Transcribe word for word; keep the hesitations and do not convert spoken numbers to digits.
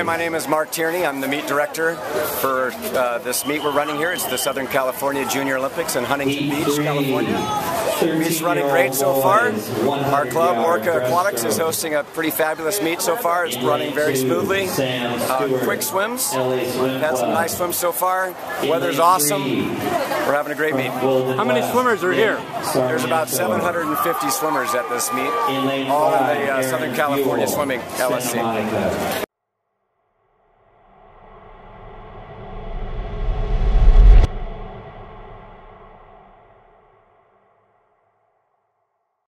my name is Mark Tierney. I'm the meet director for uh, this meet we're running here. It's the Southern California Junior Olympics in Huntington Beach, California. The meet's running great so far. Our club, ORCA Aquatics, is hosting a pretty fabulous meet so far. It's running very smoothly. Uh, quick swims. We've had some nice swims so far. Weather's awesome. We're having a great meet. How many swimmers are here? There's about seven hundred fifty swimmers at this meet, all in the uh, Southern California Swimming L S C.